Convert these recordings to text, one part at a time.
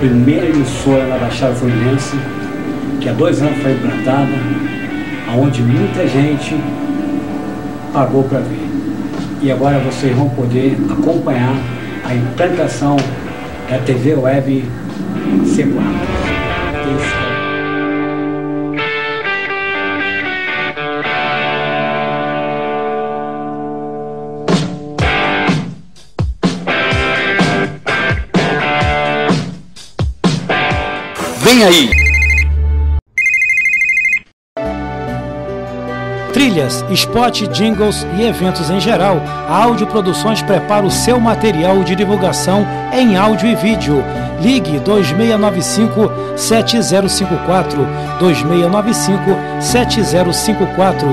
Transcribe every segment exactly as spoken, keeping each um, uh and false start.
primeira emissora na Baixada Fluminense, que há dois anos foi implantada, onde muita gente pagou para ver. E agora vocês vão poder acompanhar a implantação da T V Web C quatro. Vem aí! Trilhas, spot, jingles e eventos em geral, a Áudio Produções prepara o seu material de divulgação em áudio e vídeo. Ligue dois seis nove cinco, sete zero cinco quatro, dois seis nove cinco, sete zero cinco quatro.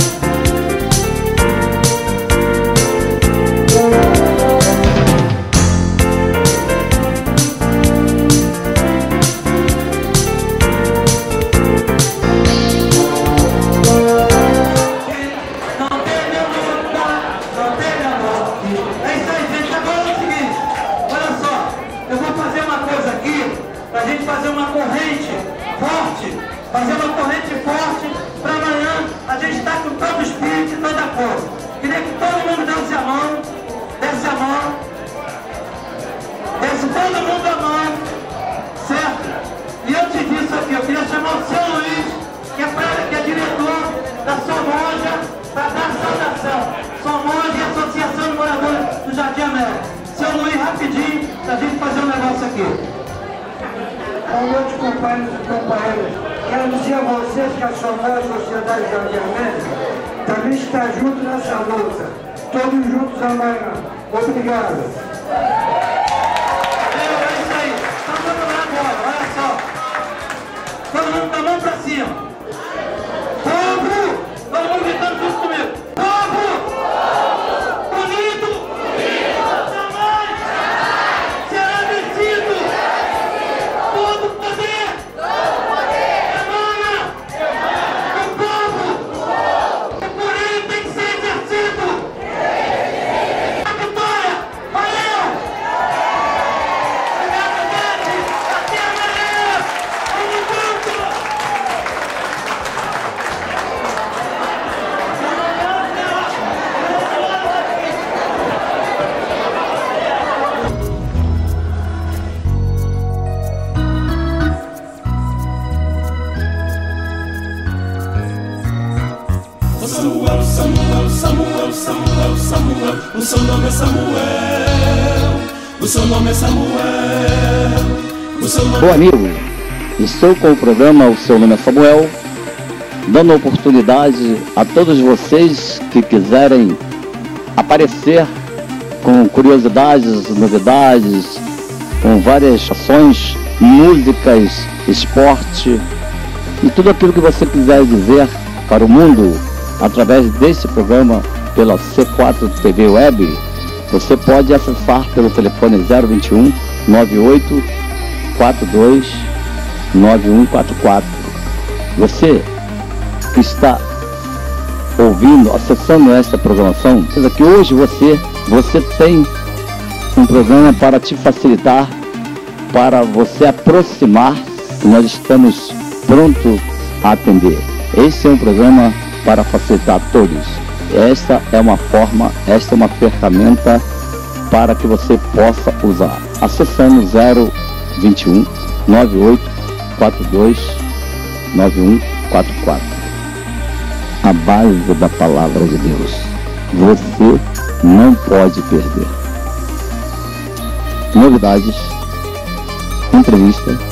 O seu nome é Samuel, o seu nome é Samuel, o seu nome... Bom amigo, estou com o programa O Seu Nome é Samuel, dando oportunidade a todos vocês que quiserem aparecer com curiosidades, novidades, com várias ações, músicas, esporte e tudo aquilo que você quiser dizer para o mundo através desse programa pela C quatro T V Web. Você pode acessar pelo telefone zero vinte e um, nove oito quatro dois, nove um quatro quatro. Você que está ouvindo, acessando esta programação, seja que hoje você, você tem um programa para te facilitar, para você aproximar, e nós estamos prontos a atender. Esse é um programa para facilitar a todos. Esta é uma forma, esta é uma ferramenta para que você possa usar. Acessando zero vinte e um, nove oito quatro dois, nove um quatro quatro. A base da palavra de Deus. Você não pode perder. Novidades, entrevista.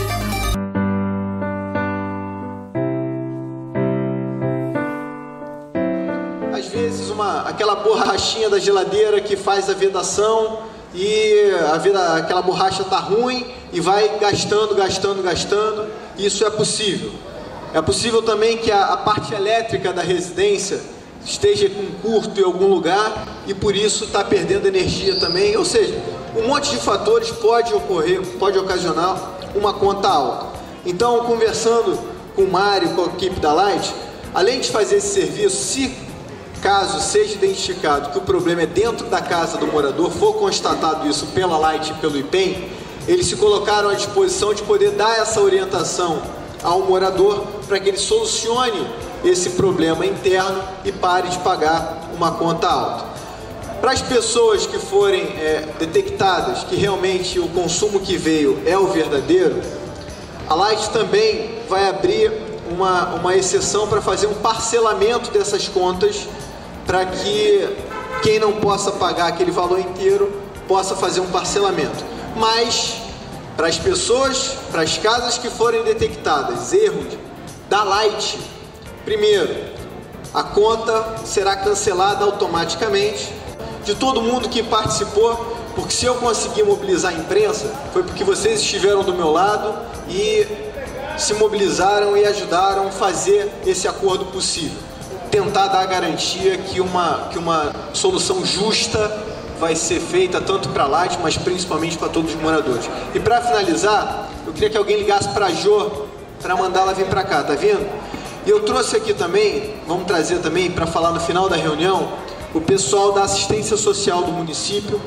Às vezes uma, aquela borrachinha da geladeira que faz a vedação e a vida, aquela borracha está ruim e vai gastando, gastando, gastando. Isso é possível. É possível também que a, a parte elétrica da residência esteja com curto em algum lugar e por isso está perdendo energia também. Ou seja, um monte de fatores pode ocorrer, pode ocasionar uma conta alta. Então, conversando com o Mário, com a equipe da Light, além de fazer esse serviço, se caso seja identificado que o problema é dentro da casa do morador, for constatado isso pela Light e pelo I P E M, eles se colocaram à disposição de poder dar essa orientação ao morador para que ele solucione esse problema interno e pare de pagar uma conta alta. Para as pessoas que forem é, detectadas que realmente o consumo que veio é o verdadeiro, a Light também vai abrir uma, uma exceção para fazer um parcelamento dessas contas, para que quem não possa pagar aquele valor inteiro possa fazer um parcelamento. Mas, para as pessoas, para as casas que forem detectadas erros da Light, primeiro, a conta será cancelada automaticamente. De todo mundo que participou, porque se eu conseguir mobilizar a imprensa, foi porque vocês estiveram do meu lado e se mobilizaram e ajudaram a fazer esse acordo possível. Tentar dar a garantia que uma, que uma solução justa vai ser feita tanto para a Light, mas principalmente para todos os moradores. E para finalizar, eu queria que alguém ligasse para a Jô, para mandar ela vir para cá, tá vendo? E eu trouxe aqui também, vamos trazer também para falar no final da reunião, o pessoal da assistência social do município,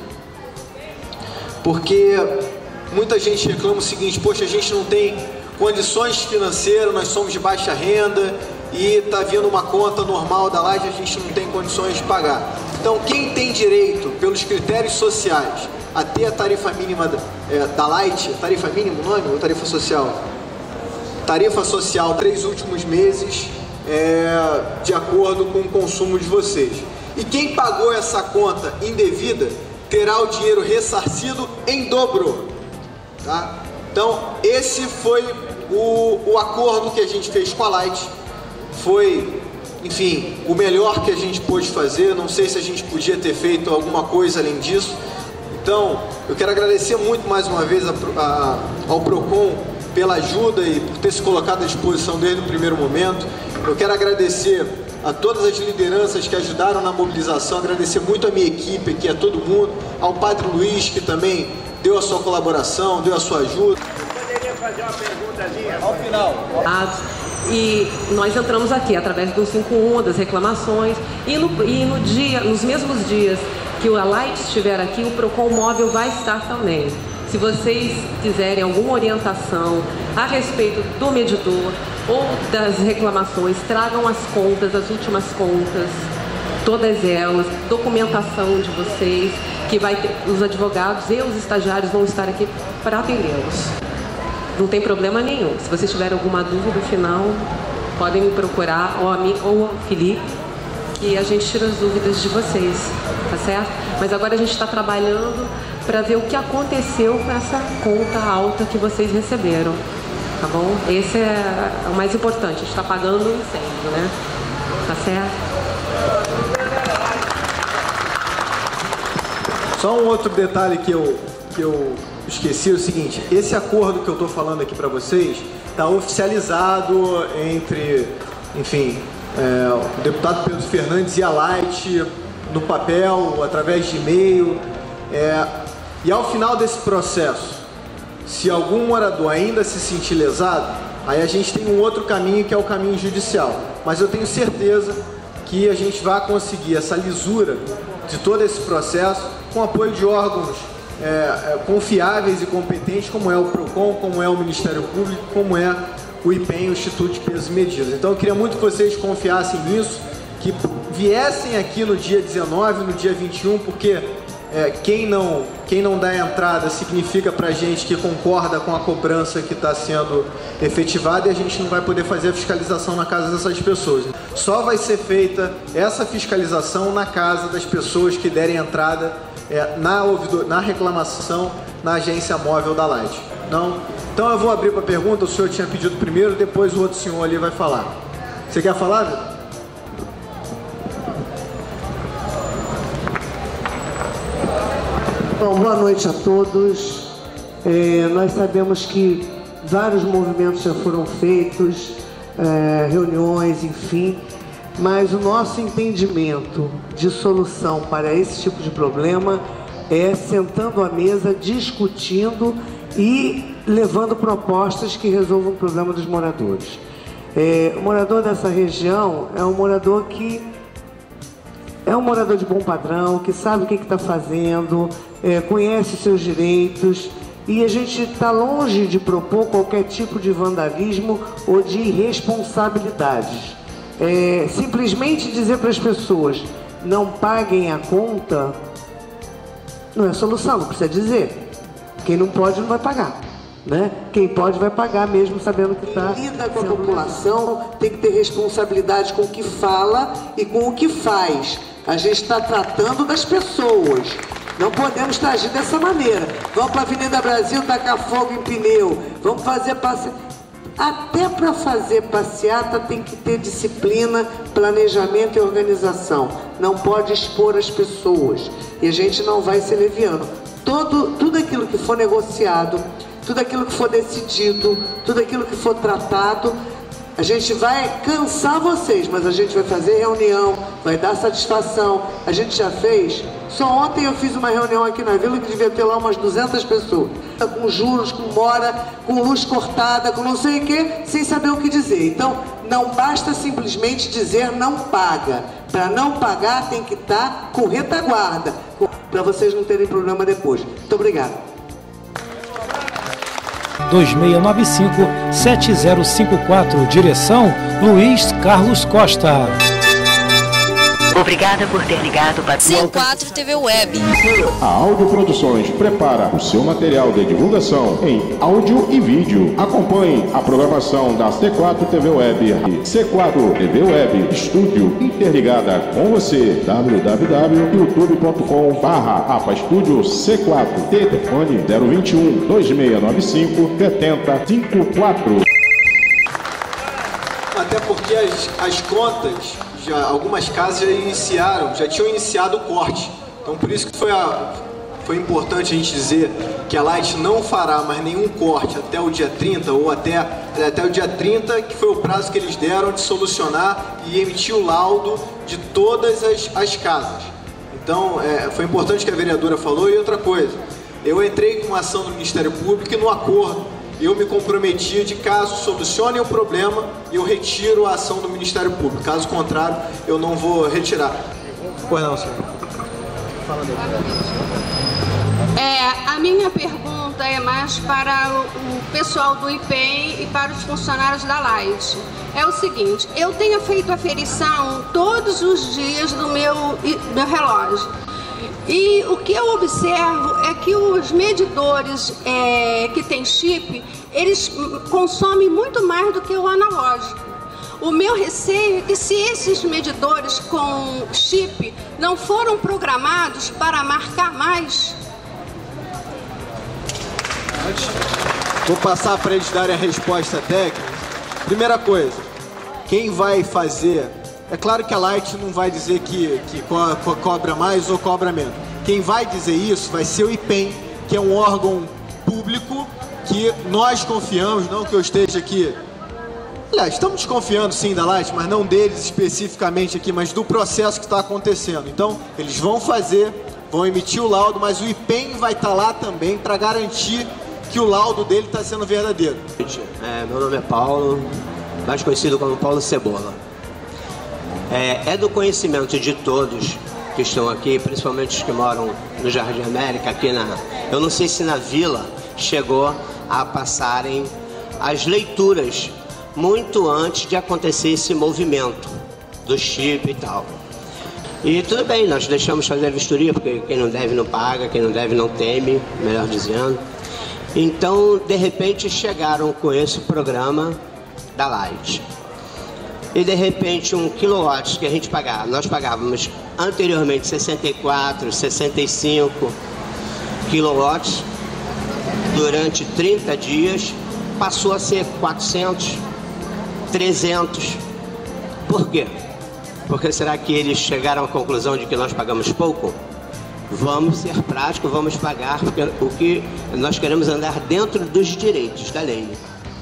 porque muita gente reclama o seguinte: poxa, a gente não tem condições financeiras, nós somos de baixa renda e está vindo uma conta normal da Light, a gente não tem condições de pagar. Então, quem tem direito, pelos critérios sociais, a ter a tarifa mínima é, da Light, tarifa mínima o nome ou tarifa social? Tarifa social, três últimos meses, é, de acordo com o consumo de vocês. E quem pagou essa conta indevida terá o dinheiro ressarcido em dobro, tá? Então, esse foi o, o acordo que a gente fez com a Light. Foi, enfim, o melhor que a gente pôde fazer. Não sei se a gente podia ter feito alguma coisa além disso. Então, eu quero agradecer muito mais uma vez a, a, ao Procon pela ajuda e por ter se colocado à disposição desde o primeiro momento. Eu quero agradecer a todas as lideranças que ajudaram na mobilização, agradecer muito a minha equipe aqui, a todo mundo, ao Padre Luiz, que também deu a sua colaboração, deu a sua ajuda. Eu poderia fazer uma perguntazinha? Ao final. E nós entramos aqui através do cinco um, das reclamações, e no, e no dia, nos mesmos dias que a Light estiver aqui, o Procon Móvel vai estar também. Se vocês quiserem alguma orientação a respeito do medidor ou das reclamações, tragam as contas, as últimas contas, todas elas, documentação de vocês, que vai ter, os advogados e os estagiários vão estar aqui para atendê-los. Não tem problema nenhum. Se vocês tiverem alguma dúvida final, podem me procurar, ou a mim ou ao Felipe, que a gente tira as dúvidas de vocês, tá certo? Mas agora a gente está trabalhando para ver o que aconteceu com essa conta alta que vocês receberam, tá bom? Esse é o mais importante, a gente está pagando o incêndio, né? Tá certo? Só um outro detalhe que eu, que eu esqueci, é o seguinte: esse acordo que eu estou falando aqui para vocês está oficializado entre, enfim, é, o deputado Pedro Fernandes e a Light, no papel, através de e-mail. É, e ao final desse processo, se algum morador ainda se sentir lesado, aí a gente tem um outro caminho, que é o caminho judicial. Mas eu tenho certeza que a gente vai conseguir essa lisura de todo esse processo com apoio de órgãos é, é, confiáveis e competentes, como é o Procon, como é o Ministério Público, como é o I P E M, o Instituto de Pesos e Medidas. Então eu queria muito que vocês confiassem nisso, que viessem aqui no dia dezenove, no dia vinte e um, porque é, quem, não, quem não dá entrada significa pra gente que concorda com a cobrança que está sendo efetivada, e a gente não vai poder fazer a fiscalização na casa dessas pessoas. Só vai ser feita essa fiscalização na casa das pessoas que derem entrada é, na, na reclamação na agência móvel da Light. Não? Então eu vou abrir para pergunta. O senhor tinha pedido primeiro, depois o outro senhor ali vai falar. Você quer falar, Vitor? Bom, boa noite a todos. É, nós sabemos que vários movimentos já foram feitos, é, reuniões, enfim, mas o nosso entendimento de solução para esse tipo de problema é sentando à mesa, discutindo e levando propostas que resolvam o problema dos moradores. É, o morador dessa região é um morador que é um morador de bom padrão, que sabe o que está fazendo, é, conhece os seus direitos E a gente está longe de propor qualquer tipo de vandalismo ou de irresponsabilidades. É, simplesmente dizer para as pessoas não paguem a conta não é solução, não precisa dizer. Quem não pode não vai pagar, né? Quem pode vai pagar mesmo sabendo que está... Quem lida com a população tem que ter responsabilidade com o que fala e com o que faz. A gente está tratando das pessoas. Não podemos estar agindo dessa maneira. Vamos para a Avenida Brasil tacar fogo em pneu. Vamos fazer passeata. Até para fazer passeata tem que ter disciplina, planejamento e organização. Não pode expor as pessoas. E a gente não vai ser leviano. Todo, tudo aquilo que for negociado, tudo aquilo que for decidido, tudo aquilo que for tratado, a gente vai cansar vocês, mas a gente vai fazer reunião, vai dar satisfação. A gente já fez. Só ontem eu fiz uma reunião aqui na Vila que devia ter lá umas duzentas pessoas. Com juros, com mora, com luz cortada, com não sei o que, sem saber o que dizer. Então, não basta simplesmente dizer não paga. Para não pagar tem que estar com retaguarda, para vocês não terem problema depois. Muito obrigado. dois seis nove cinco, sete zero cinco quatro, direção Luiz Carlos Costa. Obrigada por ter ligado para C quatro T V Web. A Áudio Produções prepara o seu material de divulgação em áudio e vídeo. Acompanhe a programação da C quatro T V Web. C quatro T V Web Estúdio interligada com você. w w w ponto youtube ponto com barra apa estúdio C quatro. Telefone zero vinte e um, dois seis nove cinco, sete zero cinco quatro. Até porque as, as contas, já, algumas casas já iniciaram, já tinham iniciado o corte. Então por isso que foi, a, foi importante a gente dizer que a Light não fará mais nenhum corte até o dia trinta, ou até, até o dia trinta, que foi o prazo que eles deram de solucionar e emitir o laudo de todas as, as casas. Então é, foi importante que a vereadora falou. E outra coisa, eu entrei com uma ação do Ministério Público e no acordo eu me comprometi de caso solucionem o problema, eu retiro a ação do Ministério Público. Caso contrário, eu não vou retirar. Pois não, senhor. Fala daí. É, a minha pergunta é mais para o, o pessoal do I P E M e para os funcionários da Light. É o seguinte, eu tenho feito aferição todos os dias do meu, meu relógio. E o que eu observo é que os medidores é, que têm chip, eles consomem muito mais do que o analógico. O meu receio é que se esses medidores com chip não foram programados para marcar mais... Vou passar para eles darem a resposta técnica. Primeira coisa, quem vai fazer... É claro que a Light não vai dizer que, que co co cobra mais ou cobra menos. Quem vai dizer isso vai ser o I P E M, que é um órgão público que nós confiamos, não que eu esteja aqui... Aliás, estamos desconfiando sim da Light, mas não deles especificamente aqui, mas do processo que está acontecendo. Então, eles vão fazer, vão emitir o laudo, mas o I P E M vai estar lá também para garantir que o laudo dele está sendo verdadeiro. É, meu nome é Paulo, mais conhecido como Paulo Cebola. É, é do conhecimento de todos que estão aqui, principalmente os que moram no Jardim América, aqui na... Eu não sei se na Vila chegou a passarem as leituras muito antes de acontecer esse movimento do chip e tal. E tudo bem, nós deixamos fazer a vistoria, porque quem não deve não paga, quem não deve não teme, melhor dizendo. Então, de repente, chegaram com esse programa da Light. E de repente um quilowatt que a gente pagava, nós pagávamos anteriormente sessenta e quatro, sessenta e cinco quilowatts durante trinta dias, passou a ser quatrocentos, trezentos. Por quê? Porque será que eles chegaram à conclusão de que nós pagamos pouco? Vamos ser práticos, vamos pagar, porque o que nós queremos andar dentro dos direitos da lei.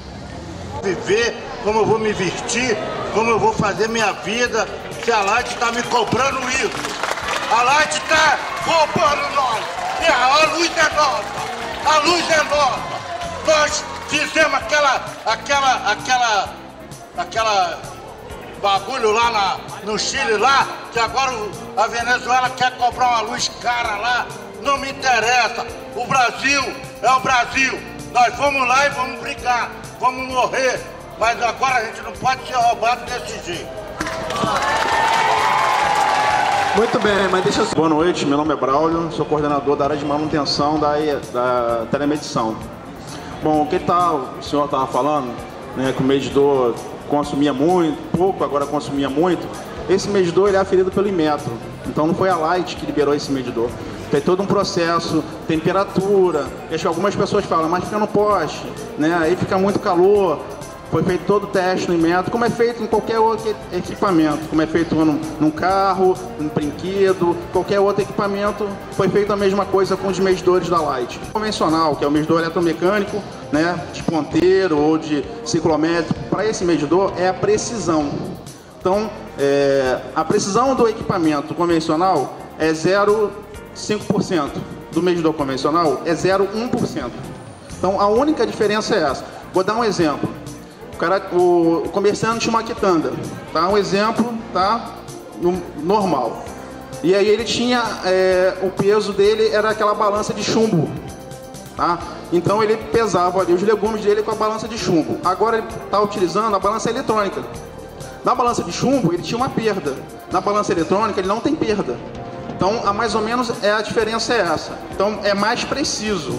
Viver, como eu vou me vestir, como eu vou fazer minha vida, se a Light está me cobrando isso. A Light está roubando nós. E a luz é nossa. A luz é nossa. Nós fizemos aquela, aquela, aquela, aquela bagulho lá na, no Chile lá, que agora a Venezuela quer cobrar uma luz cara lá. Não me interessa. O Brasil é o Brasil. Nós vamos lá e vamos brigar, vamos morrer. Mas agora a gente não pode ser roubado desse jeito. Muito bem, mas deixa eu... Boa noite, meu nome é Braulio, sou coordenador da área de manutenção da, da telemedição. Bom, o que tá, o senhor estava falando, né, que o medidor consumia muito, pouco, agora consumia muito. Esse medidor ele é aferido pelo Inmetro, então não foi a Light que liberou esse medidor. Tem todo um processo, temperatura, acho que algumas pessoas falam, mas fica no poste, né, aí fica muito calor. Foi feito todo o teste no Inmetro, como é feito em qualquer outro equipamento, como é feito num, num carro, num brinquedo, qualquer outro equipamento, foi feito a mesma coisa com os medidores da Light. O convencional, que é o medidor eletromecânico, né, de ponteiro ou de ciclométrico, para esse medidor é a precisão. Então, é, a precisão do equipamento convencional é zero vírgula cinco por cento, do medidor convencional é zero vírgula um por cento. Então, a única diferença é essa. Vou dar um exemplo. O, cara, o comerciante tinha uma quitanda, tá? Um exemplo, tá? No, normal. E aí ele tinha, é, o peso dele era aquela balança de chumbo, tá? Então ele pesava ali os legumes dele com a balança de chumbo. Agora ele está utilizando a balança eletrônica. Na balança de chumbo ele tinha uma perda. Na balança eletrônica ele não tem perda. Então, a mais ou menos é a diferença é essa. Então é mais preciso.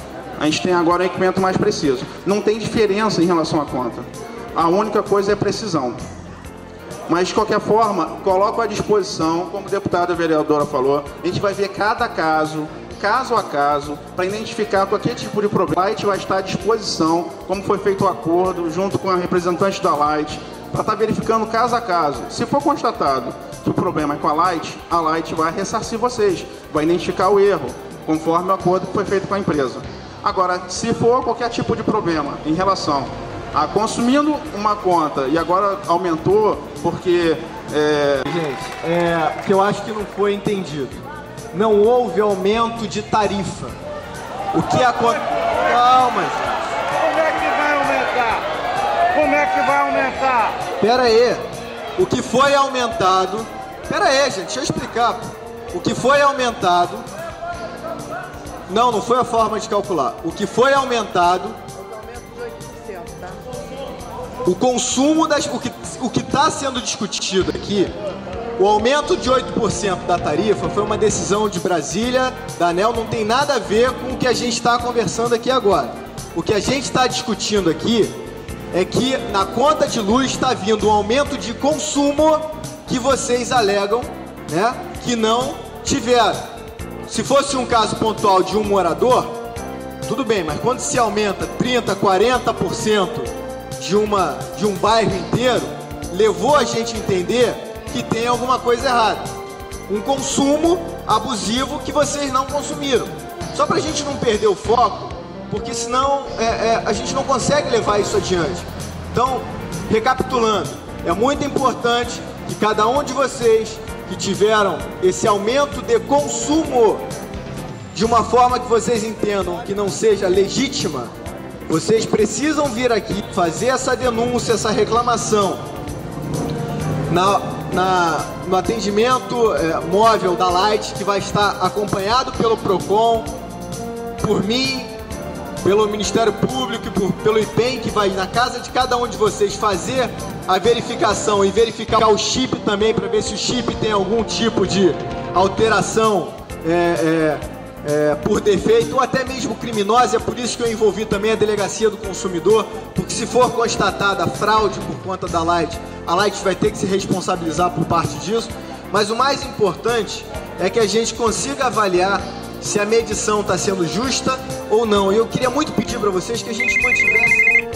A gente tem agora um equipamento mais preciso. Não tem diferença em relação à conta. A única coisa é precisão. Mas, de qualquer forma, coloco à disposição, como o deputado e a vereadora falou, a gente vai ver cada caso, caso a caso, para identificar qualquer tipo de problema. A Light vai estar à disposição, como foi feito o acordo, junto com a representante da Light, para estar verificando caso a caso. Se for constatado que o problema é com a Light, a Light vai ressarcir vocês, vai identificar o erro, conforme o acordo que foi feito com a empresa. Agora, se for qualquer tipo de problema em relação a consumindo uma conta e agora aumentou porque... É... Gente, é, que eu acho que não foi entendido. Não houve aumento de tarifa. O que aconteceu... Calma, gente. Como é que vai aumentar? Como é que vai aumentar? Pera aí. O que foi aumentado... Pera aí, gente, deixa eu explicar. O que foi aumentado... Não, não foi a forma de calcular. O que foi aumentado... O consumo das... O que o que está sendo discutido aqui, o aumento de oito por cento da tarifa foi uma decisão de Brasília, da ANEEL, não tem nada a ver com o que a gente está conversando aqui agora. O que a gente está discutindo aqui é que na conta de luz está vindo um aumento de consumo que vocês alegam, né, que não tiveram. Se fosse um caso pontual de um morador, tudo bem, mas quando se aumenta trinta por cento, quarenta por cento de, uma, de um bairro inteiro, levou a gente a entender que tem alguma coisa errada. Um consumo abusivo que vocês não consumiram. Só para a gente não perder o foco, porque senão é, é, a gente não consegue levar isso adiante. Então, recapitulando, é muito importante que cada um de vocês que tiveram esse aumento de consumo de uma forma que vocês entendam que não seja legítima, vocês precisam vir aqui fazer essa denúncia, essa reclamação na, na, no atendimento é, móvel da Light, que vai estar acompanhado pelo PROCON, por mim, pelo Ministério Público e por, pelo I P E M, que vai na casa de cada um de vocês fazer a verificação e verificar o chip também, para ver se o chip tem algum tipo de alteração é, é, é, por defeito, ou até mesmo criminosa. É por isso que eu envolvi também a Delegacia do Consumidor, porque se for constatada fraude por conta da Light, a Light vai ter que se responsabilizar por parte disso. Mas o mais importante é que a gente consiga avaliar se a medição está sendo justa ou não. E eu queria muito pedir para vocês que a gente mantivesse...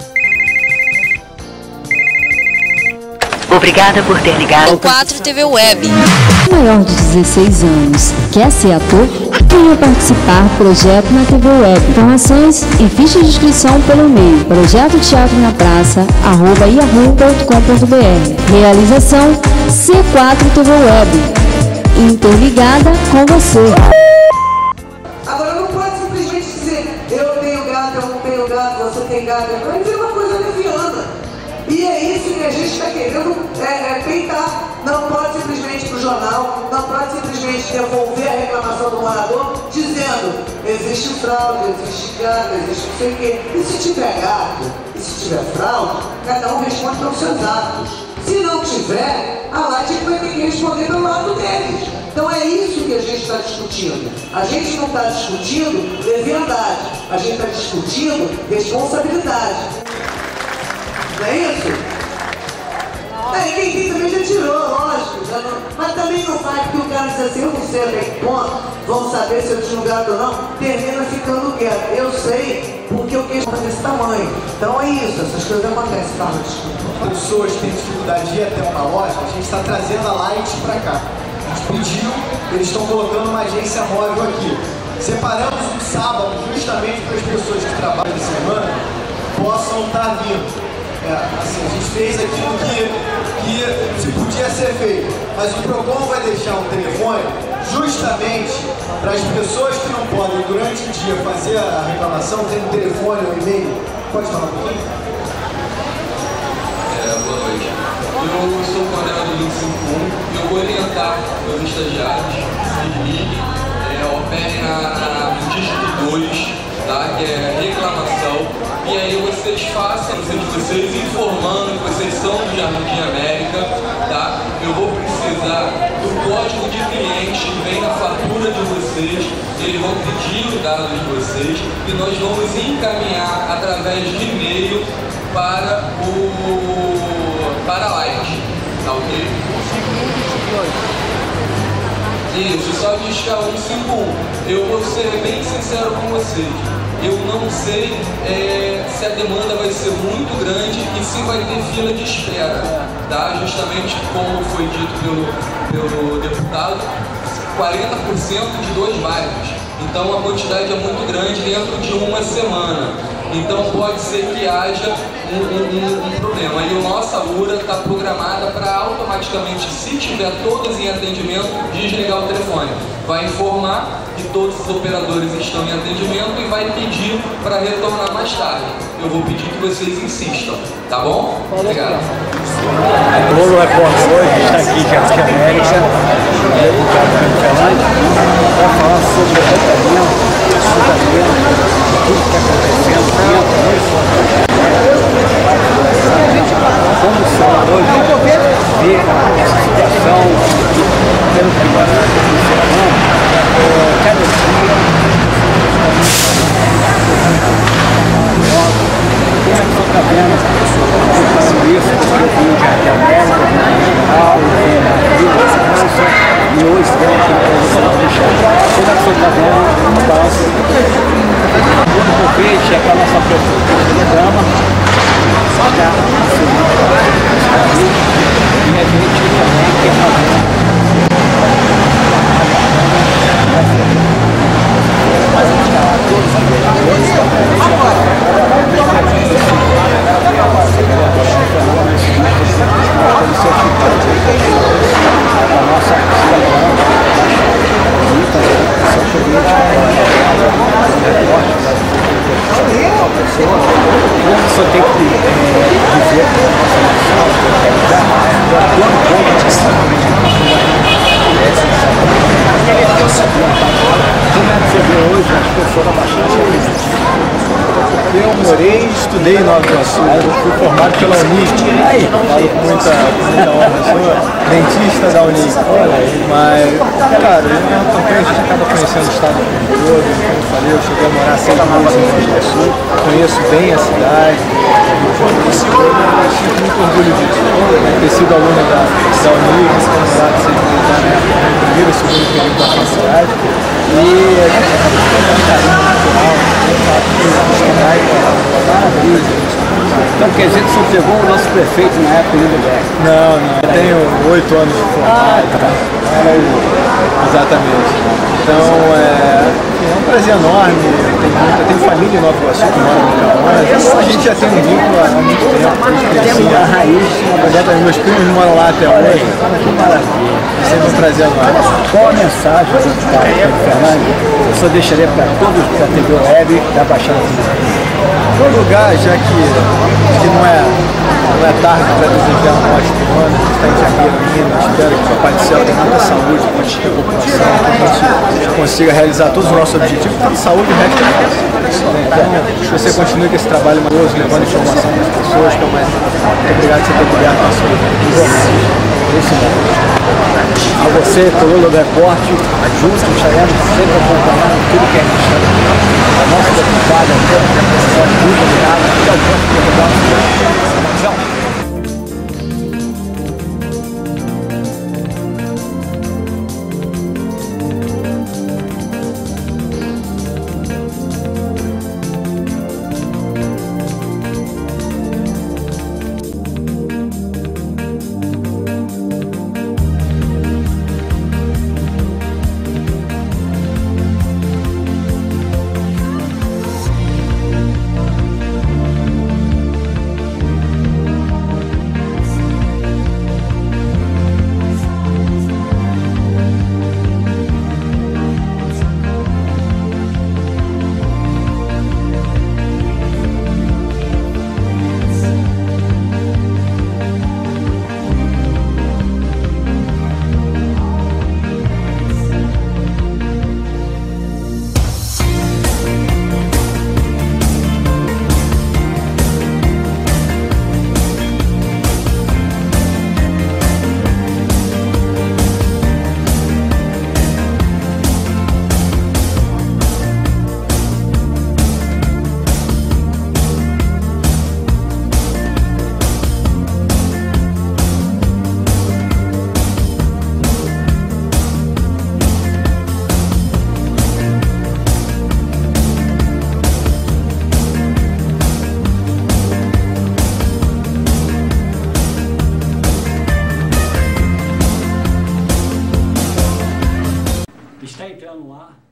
Obrigada por ter ligado. quatro T V Web. Maior de dezesseis anos. Quer ser ator? Venha participar do projeto na T V Web. Informações e ficha de inscrição pelo e-mail projeto teatro na praça arroba yahoo ponto com ponto br. Realização C quatro T V Web. Interligada com você. Agora não pode simplesmente dizer eu tenho gado, eu não tenho gado, você tem gado. Vai ser uma coisa leviana. E é isso que a gente está querendo é, é, peitar. Não pode simplesmente ir para o jornal, não pode pode simplesmente devolver a reclamação do morador dizendo existe fraude, existe gato, existe não sei o quê. E se tiver gato, e se tiver fraude, cada um responde pelos seus atos. Se não tiver, a Light vai ter que responder pelo lado deles. Então é isso que a gente está discutindo. A gente não está discutindo leviandade, a gente está discutindo responsabilidade. Não é isso? É, quem tem também já tirou, lógico. Já não, mas também não faz, porque o cara diz assim, eu não sei até que ponto, vão saber se eu tinha um gato ou não, termina ficando quieto. Eu sei porque eu quis fazer desse tamanho. Então é isso, essas coisas acontecem, tá? Desculpa. Pessoas que têm dificuldade de ir até uma loja, a gente está trazendo a Light para cá. A gente pediu, eles estão colocando uma agência móvel aqui. Separamos um sábado justamente para as pessoas que trabalham de semana possam estar vindo. É, assim, a gente fez aquilo que, que se podia ser feito, mas o PROCON vai deixar um telefone justamente para as pessoas que não podem durante o dia fazer a reclamação, tem um telefone ou um e-mail. Pode falar um pouquinho? É, boa noite. Eu sou coordenador do cinco um e eu vou orientar meus estagiários que liguem, é, operem na, na, no dígito dois, tá? Que é reclamação. E aí vocês façam o de vocês informando que vocês são do Jardim América, tá? Eu vou precisar do código de cliente que vem na fatura de vocês, eles vão pedir os dados de vocês e nós vamos encaminhar através de e-mail para o para a Light, tá ok? Isso, só discar um cinco um. Eu vou ser bem sincero com vocês. Eu não sei é, se a demanda vai ser muito grande e se vai ter fila de espera, tá? Justamente como foi dito pelo, pelo deputado, quarenta por cento de dois bairros. Então a quantidade é muito grande dentro de uma semana. Então pode ser que haja um, um, um problema. E a nossa U R A está programada para automaticamente, se tiver todos em atendimento, desligar o telefone. Vai informar que todos os operadores estão em atendimento e vai pedir para retornar mais tarde. Eu vou pedir que vocês insistam, tá bom? Obrigado. O Globo Repórter hoje está aqui em Jardim América, para falar sobre o tratamento, o julgamento, tudo que está acontecendo dentro, não só como são hoje, ver essa situação, pelo que nós estamos observando, cada dia, como é que você está vendo isso, porque eu vim de Jardim América, eu vim na Vila França, e hoje tem aqui no Brasil fechado. Como é que você está vendo o balanço? O convite é para a nossa professora de Telegrama, já e a gente também quer fazer mas a gente está lá todos os vereadores a nossa cidadã muita educação política uma pessoa como você tem que dizer para a nossa nação do atuando pouco de saúde como é que você vê hoje as pessoas da Baixada? Eu morei e estudei em Nova Iguaçu, eu fui formado pela Unic, falo com muita, muita honra, sou dentista da Unic, mas, cara, eu também a gente acaba conhecendo o estado todo, como eu falei, eu cheguei a morar seis meses em Nova Iguaçu, conheço bem a cidade, eu sinto muito orgulho disso, né, ter sido aluno da, da Unic, como lá de seis meses da minha primeiro e segundo período da faculdade, e a gente acaba ficando um carinho natural, então quer dizer que você pegou o nosso prefeito na época do Beck? Não, não, eu tenho oito anos de formado. Ah, tá. Era o... Exatamente. Então é... é um prazer enorme, eu tenho, eu tenho família em Nova Iguaçu que mora no Camarões, então a gente já tem um vínculo há muito tempo. Tem uma raiz. Exatamente, meus primos moram lá até hoje. Que maravilha. É sempre um prazer enorme. Qual a mensagem do Pedro Fernandes eu só deixaria para todos da T V Web da Baixada Fluminense? Em todo lugar, já que, que não, é, não é tarde para desejar um ótimo ano, a gente está em janeiro ainda, espero que o Papai Pai do Céu dê muita saúde para a população, que a gente consiga realizar todos os nossos objetivos, tanto saúde e o resto da vida. Então, que você continue com esse trabalho maravilhoso, levando informação para as pessoas, que é o mais importante. Muito obrigado por você ter coberto a nossa vida. A você, Coluna do Repórter, juntos estaremos sempre acompanhando tudo que a gente está. A nossa deputada, muito obrigado. Até o próximo. Tchau. Está entrando no ar